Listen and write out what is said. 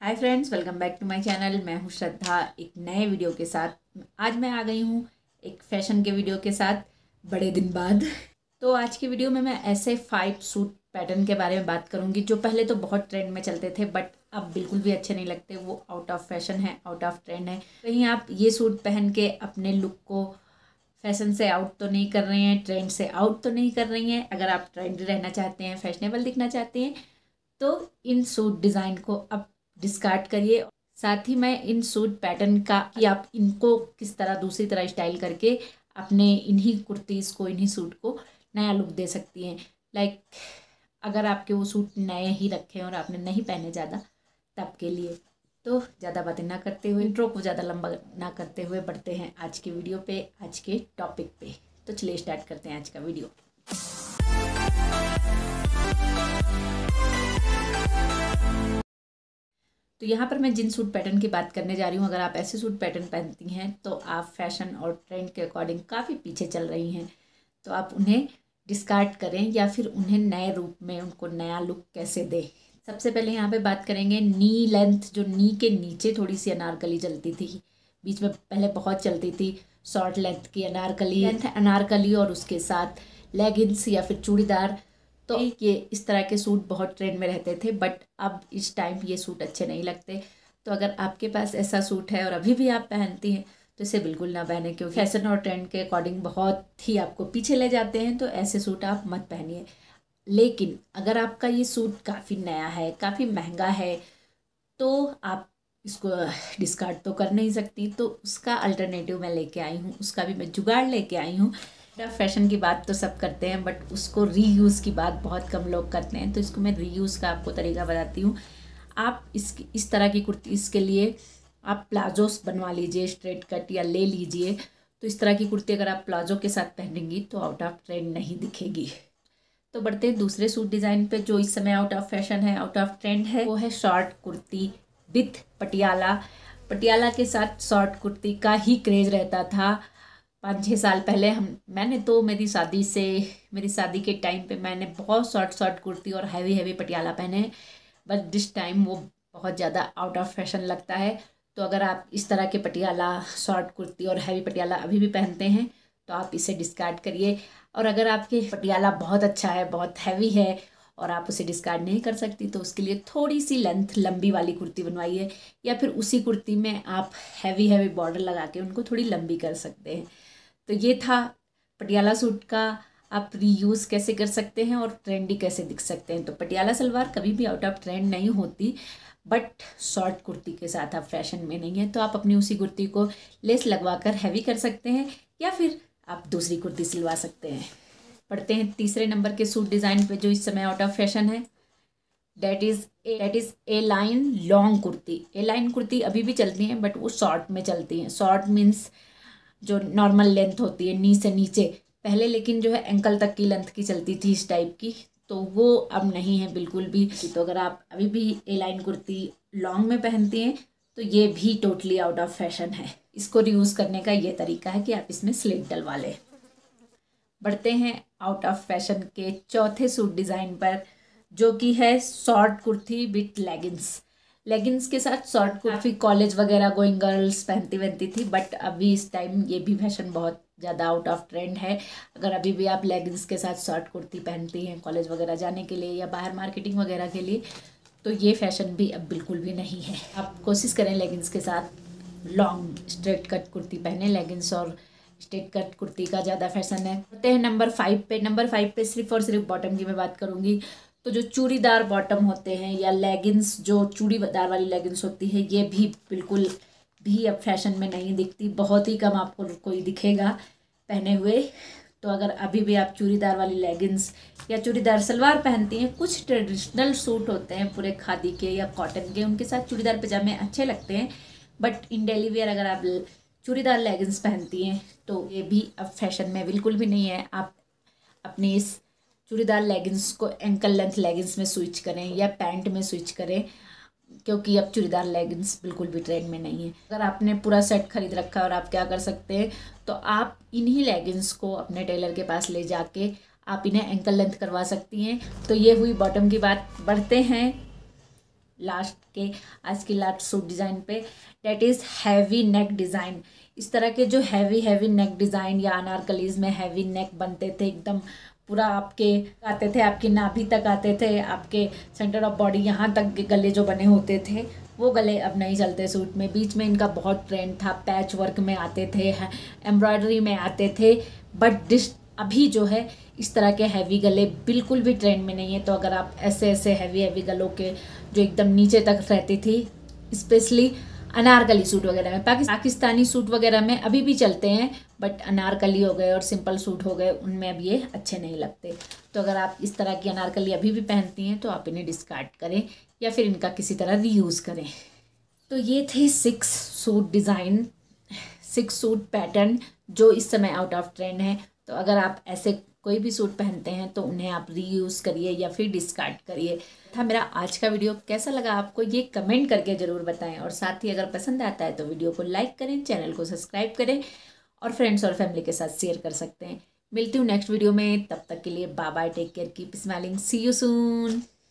Hi friends, welcome back to my channel. मैं हूँ श्रद्धा एक नए वीडियो के साथ। आज मैं आ गई हूँ एक फैशन के वीडियो के साथ बड़े दिन बाद। तो आज की वीडियो में मैं ऐसे 5 सूट पैटर्न के बारे में बात करूँगी जो पहले तो बहुत ट्रेंड में चलते थे बट अब बिल्कुल भी अच्छे नहीं लगते। वो आउट ऑफ फैशन है, आउट ऑफ ट्रेंड है। कहीं आप ये सूट पहन के अपने लुक को फैशन से आउट तो नहीं कर रहे हैं, ट्रेंड से आउट तो नहीं कर रही हैं। अगर आप ट्रेंडी रहना चाहते हैं, फैशनेबल दिखना चाहते हैं तो इन सूट डिज़ाइन को अब डिस्कार्ड करिए। साथ ही मैं इन सूट पैटर्न का कि आप इनको किस तरह दूसरी तरह स्टाइल करके अपने इन्हीं कुर्तीज़ को, इन्हीं सूट को नया लुक दे सकती हैं। लाइक अगर आपके वो सूट नए ही रखे हैं और आपने नहीं पहने ज़्यादा, तब के लिए। तो ज़्यादा बातें ना करते हुए, इंट्रो को ज़्यादा लंबा ना करते हुए बढ़ते हैं आज के वीडियो पे, आज के टॉपिक पे। तो चलिए स्टार्ट करते हैं आज का वीडियो। तो यहाँ पर मैं जिन सूट पैटर्न की बात करने जा रही हूँ, अगर आप ऐसे सूट पैटर्न पहनती हैं तो आप फैशन और ट्रेंड के अकॉर्डिंग काफ़ी पीछे चल रही हैं। तो आप उन्हें डिस्कार्ड करें या फिर उन्हें नए रूप में उनको नया लुक कैसे दें। सबसे पहले यहाँ पे बात करेंगे नी लेंथ। जो नी के नीचे थोड़ी सी अनारकली चलती थी, बीच में पहले बहुत चलती थी शॉर्ट लेंथ की अनारकली और उसके साथ लेगिंग्स या फिर चूड़ीदार। तो ये इस तरह के सूट बहुत ट्रेंड में रहते थे बट अब इस टाइम ये सूट अच्छे नहीं लगते। तो अगर आपके पास ऐसा सूट है और अभी भी आप पहनती हैं तो इसे बिल्कुल ना पहने, क्योंकि फैशन और ट्रेंड के अकॉर्डिंग बहुत ही आपको पीछे ले जाते हैं। तो ऐसे सूट आप मत पहनिए। लेकिन अगर आपका ये सूट काफ़ी नया है, काफ़ी महंगा है, तो आप इसको डिस्कार्ड तो कर नहीं सकती। तो उसका अल्टरनेटिव मैं लेके आई हूँ, उसका भी मैं जुगाड़ लेके आई हूँ। फैशन की बात तो सब करते हैं बट उसको रीयूज़ की बात बहुत कम लोग करते हैं। तो इसको मैं रीयूज़ का आपको तरीका बताती हूँ। आप इस तरह की कुर्ती, इसके लिए आप प्लाजोस बनवा लीजिए, स्ट्रेट कट या ले लीजिए। तो इस तरह की कुर्ती अगर आप प्लाजो के साथ पहनेंगी तो आउट ऑफ ट्रेंड नहीं दिखेगी। तो बढ़ते हैं दूसरे सूट डिज़ाइन पे जो इस समय आउट ऑफ फैशन है, आउट ऑफ ट्रेंड है। वो है शॉर्ट कुर्ती विथ पटियाला। पटियाला के साथ शॉर्ट कुर्ती का ही क्रेज़ रहता था 5-6 साल पहले। मैंने तो मेरी शादी के टाइम पे मैंने बहुत शॉर्ट कुर्ती और हैवी पटियाला पहने, बट दिस टाइम वो बहुत ज़्यादा आउट ऑफ फैशन लगता है। तो अगर आप इस तरह के पटियाला, शॉर्ट कुर्ती और हैवी पटियाला अभी भी पहनते हैं तो आप इसे डिस्कार्ड करिए। और अगर आपके पटियाला बहुत अच्छा है, बहुत हैवी है और आप उसे डिस्कार्ड नहीं कर सकती तो उसके लिए थोड़ी सी लेंथ लंबी वाली कुर्ती बनवाइए, या फिर उसी कुर्ती में आप हैवी बॉर्डर लगा के उनको थोड़ी लंबी कर सकते हैं। तो ये था पटियाला सूट का आप रीयूज़ कैसे कर सकते हैं और ट्रेंडी कैसे दिख सकते हैं। तो पटियाला सलवार कभी भी आउट ऑफ ट्रेंड नहीं होती, बट शॉर्ट कुर्ती के साथ आप फैशन में नहीं है तो आप अपनी उसी कुर्ती को लेस लगवा कर हैवी कर सकते हैं या फिर आप दूसरी कुर्ती सिलवा सकते हैं। पढ़ते हैं तीसरे नंबर के सूट डिज़ाइन पे जो इस समय आउट ऑफ फैशन है। That is A line long kurti. A line kurti अभी भी चलती हैं बट वो शॉर्ट में चलती हैं। शॉर्ट मीन्स जो नॉर्मल लेंथ होती है नी से नीचे पहले, लेकिन जो है एंकल तक की लेंथ की चलती थी इस टाइप की, तो वो अब नहीं है बिल्कुल भी। तो अगर आप अभी भी ए लाइन कुर्ती लॉन्ग में पहनती हैं तो ये भी टोटली आउट ऑफ फैशन है। इसको रीयूज़ करने का ये तरीका है कि आप इसमें स्लिट डलवा लें। बढ़ते हैं आउट ऑफ फैशन के चौथे सूट डिज़ाइन पर जो कि है शॉर्ट कुर्ती विथ लेगिंग्स के साथ शॉर्ट कुर्ती कॉलेज वगैरह गोइंग गर्ल्स पहनती थी, बट अभी इस टाइम ये भी फैशन बहुत ज़्यादा आउट ऑफ ट्रेंड है। अगर अभी भी आप लेगिंग्स के साथ शॉर्ट कुर्ती पहनती हैं कॉलेज वगैरह जाने के लिए या बाहर मार्केटिंग वगैरह के लिए, तो ये फैशन भी अब बिल्कुल भी नहीं है। आप कोशिश करें लेगिंग्स के साथ लॉन्ग स्ट्रेट कट कुर्ती पहने। लेगिंग्स और स्ट्रेट कट कुर्ती का ज़्यादा फैशन है। बढ़ते हैं नंबर 5 पे सिर्फ और सिर्फ बॉटम की मैं बात करूँगी। तो जो चूड़ीदार बॉटम होते हैं या लेगिंग्स, जो चूड़ीदार वाली लेगिंग्स होती है, ये भी बिल्कुल भी अब फैशन में नहीं दिखती। बहुत ही कम आपको कोई दिखेगा पहने हुए। तो अगर अभी भी आप चूड़ीदार वाली लेगिंग्स या चूड़ीदार सलवार पहनती हैं, कुछ ट्रेडिशनल सूट होते हैं पूरे खादी के या कॉटन के, उनके साथ चूड़ीदार पजामे अच्छे लगते हैं, बट इन डेली वेयर अगर आप चूड़ीदार लेगिंग्स पहनती हैं तो ये भी अब फैशन में बिल्कुल भी नहीं है। आप अपनी इस चूड़ीदार लेगिंग्स को एंकल लेंथ लेगिंग्स में स्विच करें या पैंट में स्विच करें, क्योंकि अब चूड़ीदार लेगिंग्स बिल्कुल भी ट्रेंड में नहीं है। अगर आपने पूरा सेट खरीद रखा है और आप क्या कर सकते हैं, तो आप इन्हीं लेगिंग्स को अपने टेलर के पास ले जाके आप इन्हें एंकल लेंथ करवा सकती हैं। तो ये हुई बॉटम की बात। बढ़ते हैं लास्ट के आज की लास्ट सूट डिज़ाइन पे, that is heavy neck design. इस तरह के जो हैवी नेक डिज़ाइन या अनारकलीज़ में हैवी नेक बनते थे, एकदम पूरा आपके आते थे, आपकी नाभि तक आते थे, आपके सेंटर ऑफ बॉडी यहाँ तक के गले जो बने होते थे, वो गले अब नहीं चलते सूट में। बीच में इनका बहुत ट्रेंड था, पैच वर्क में आते थे, एम्ब्रॉयडरी में आते थे, बट अभी जो है इस तरह के हैवी गले बिल्कुल भी ट्रेंड में नहीं है। तो अगर आप ऐसे हैवी गलों के जो एकदम नीचे तक रहती थी, स्पेशली अनारकली सूट वगैरह में, पाकिस्तानी सूट वगैरह में अभी भी चलते हैं, बट अनारकली हो गए और सिंपल सूट हो गए, उनमें अब ये अच्छे नहीं लगते। तो अगर आप इस तरह की अनारकली अभी भी पहनती हैं तो आप इन्हें डिस्कार्ड करें या फिर इनका किसी तरह रीयूज़ करें। तो ये थे 6 सूट डिज़ाइन, 6 सूट पैटर्न जो इस समय आउट ऑफ ट्रेंड है। तो अगर आप ऐसे कोई भी सूट पहनते हैं तो उन्हें आप रीयूज़ करिए या फिर डिस्कार्ड करिए। था मेरा आज का वीडियो, कैसा लगा आपको ये कमेंट करके ज़रूर बताएं, और साथ ही अगर पसंद आता है तो वीडियो को लाइक करें, चैनल को सब्सक्राइब करें और फ्रेंड्स और फैमिली के साथ शेयर कर सकते हैं। मिलती हूँ नेक्स्ट वीडियो में, तब तक के लिए bye bye, take care, keep smiling, see you soon.